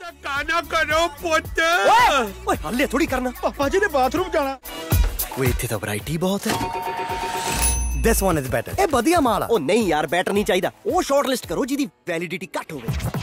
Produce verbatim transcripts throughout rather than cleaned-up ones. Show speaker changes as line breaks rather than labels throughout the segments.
गाना करो पुत।
ओए हल्ले थोड़ी करना,
पापा जी ने बाथरूम जाना।
कोई इत्थे तो वैरायटी बहुत है। This one is better. ए बढ़िया माल आ। ओ नहीं यार बेटर नहीं चाहिए। वो शॉर्ट लिस्ट करो जिदी वैलिडिटी कट हो गई।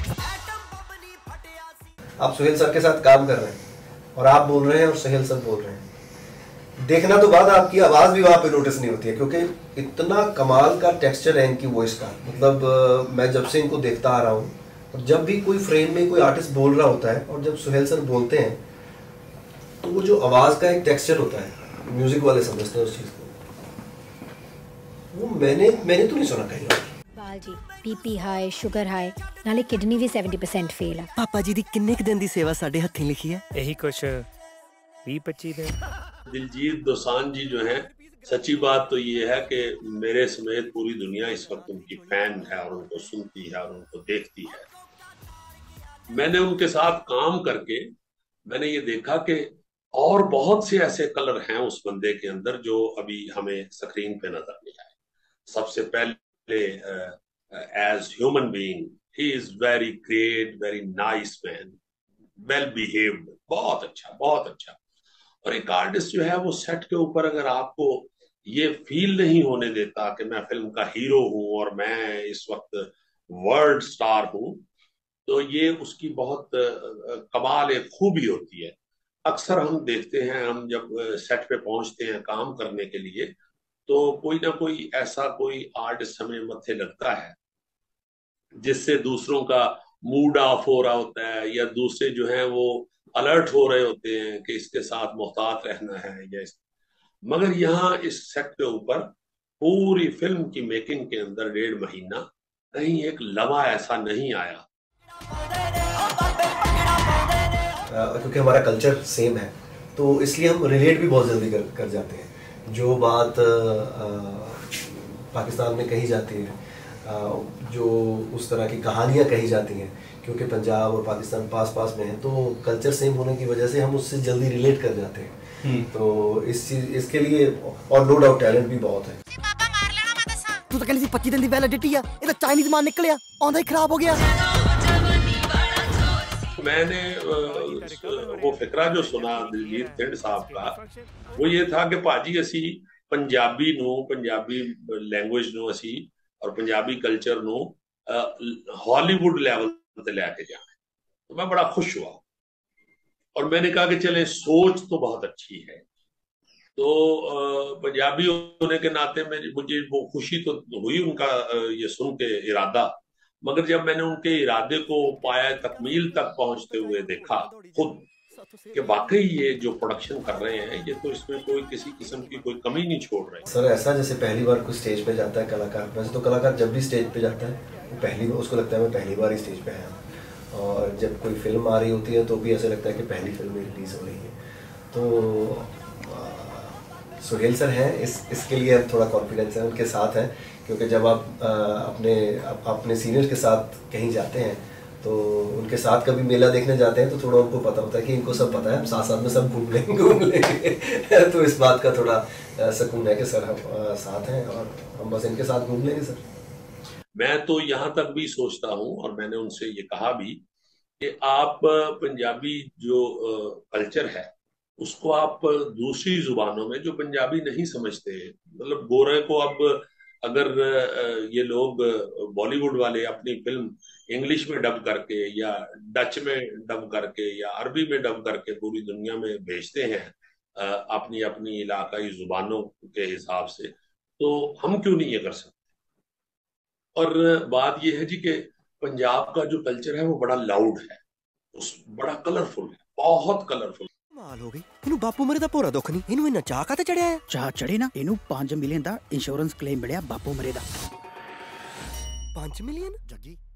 आप सुहेल सर के साथ काम कर रहे हैं और आप बोल रहे हैं और सुहेल सर बोल रहे हैं। देखना तो बाद आपकी आवाज भी वहां पे नोटिस नहीं होती है, क्योंकि इतना कमाल का टेक्सचर है इनकी वॉइस का। मतलब मैं जब से इनको देखता आ रहा हूँ, और जब भी कोई फ्रेम में कोई आर्टिस्ट बोल रहा होता है और जब सुहेल सर बोलते हैं तो वो जो आवाज का एक टेक्सचर होता है, म्यूजिक वाले समझते हैं उस चीज को, वो मैंने मैंने तो नहीं सुना कहीं।
बाल जी बीपी हाई, शुगर हाई, नाले किडनी भी सत्तर परसेंट फेल है।
पापा जी दी किन्ने क दिन दी सेवा साडे हत्थीं लिखी है।
यही कुछ बीस पच्चीस दिन।
दिलजीत दोसांझ जी जो हैं, सच्ची बात तो ये है कि मेरे समेत पूरी दुनिया इस वक्त उनकी फैन है और उनको सुनती है और उनको देखती है। मैंने उनके साथ काम करके मैंने ये देखा कि और बहुत से ऐसे कलर हैं उस बंदे के अंदर जो अभी हमें स्क्रीन पे नजर नहीं आए। सबसे पहले एज ह्यूमन बीइंग ही is very great, very nice man, well behaved, बहुत अच्छा बहुत अच्छा। और एक आर्टिस्ट जो है वो सेट के ऊपर अगर आपको ये फील नहीं होने देता कि मैं फिल्म का हीरो हूं और मैं इस वक्त वर्ल्ड स्टार हूं, तो ये उसकी बहुत कमाल एक खूबी होती है। अक्सर हम देखते हैं, हम जब सेट पे पहुंचते हैं काम करने के लिए, तो कोई ना कोई ऐसा कोई आर्टिस्ट हमें मत्थे लगता है जिससे दूसरों का मूड ऑफ हो रहा होता है, या दूसरे जो हैं वो अलर्ट हो रहे होते हैं कि इसके साथ मोहतात रहना है या इस... मगर यहाँ इस सेट के ऊपर पूरी फिल्म की मेकिंग के अंदर डेढ़ महीना कहीं एक लम्हा ऐसा नहीं आया।
क्योंकि हमारा कल्चर सेम है तो इसलिए हम रिलेट भी बहुत जल्दी कर, कर जाते हैं। जो बात आ, पाकिस्तान में कही जाती है, आ, जो उस तरह की कहानियाँ कही जाती हैं, क्योंकि पंजाब और पाकिस्तान पास पास में है तो कल्चर सेम होने की वजह से हम उससे जल्दी रिलेट कर जाते हैं। तो इस चीज इसके लिए और नो डाउट टैलेंट भी बहुत है।
तू तो कहनी सी पच्चीस दिन दी वैलिडिटी है, ये तो चाइनीज माल निकलिया, आंदा ही खराब हो गया।
मैंने वो फिक्रा जो सुना दिलजीत थिंड साहब का, वो ये था कि भाजी असी पंजाबी नू, पंजाबी लैंग्वेज नू असी और पंजाबी कल्चर नू हॉलीवुड लेवल पे लेके जाना। तो मैं बड़ा खुश हुआ और मैंने कहा कि चले, सोच तो बहुत अच्छी है। तो पंजाबी होने के नाते में मुझे वो खुशी तो हुई उनका ये सुन के इरादा, मगर जब मैंने उनके इरादे को पाया तकमील तक पहुंचते हुए देखा खुद कि वाकई ये जो प्रोडक्शन कर रहे हैं ये तो इसमें कोई किसी किस्म की कोई कमी नहीं छोड़ रहे।
सर ऐसा जैसे पहली बार कोई स्टेज पे जाता है कलाकार, वैसे तो कलाकार जब भी स्टेज पे जाता है वो पहली बार उसको लगता है मैं पहली बार ही स्टेज पे आया, और जब कोई फिल्म आ रही होती है तो भी ऐसा लगता है कि पहली फिल्म रिलीज हो रही है। तो सुहेल सर हैं, इस इसके लिए हम थोड़ा कॉन्फिडेंस है उनके साथ हैं, क्योंकि जब आप आ, अपने आप, अपने सीनियर के साथ कहीं जाते हैं तो उनके साथ कभी मेला देखने जाते हैं तो थोड़ा उनको पता होता है कि इनको सब पता है, हम साथ साथ में सब घूम लेंगे घूम लेंगे तो इस बात का थोड़ा सुकून है कि सर हम साथ हैं और हम बस इनके साथ घूम लेंगे। सर
मैं तो यहाँ तक भी सोचता हूँ और मैंने उनसे ये कहा भी कि आप पंजाबी जो कल्चर है उसको आप दूसरी जुबानों में, जो पंजाबी नहीं समझते, मतलब गोरे को अब अगर ये लोग बॉलीवुड वाले अपनी फिल्म इंग्लिश में डब करके या डच में डब करके या अरबी में डब करके पूरी दुनिया में भेजते हैं अपनी अपनी इलाकाई जुबानों के हिसाब से, तो हम क्यों नहीं ये कर सकते। और बात ये है जी कि पंजाब का जो कल्चर है वो बड़ा लाउड है, उस बड़ा कलरफुल है, बहुत कलरफुल।
माल हो गई, इनू बापू मरे दा पूरा दुख नहीं, इनू इन्ना चाह काते चढ़िया है।
चाह चढ़े ना, इनू पांच मिलियन दा इंश्योरेंस क्लेम मिलिया बापू मरे दा।
पांच मिलियन जग्गी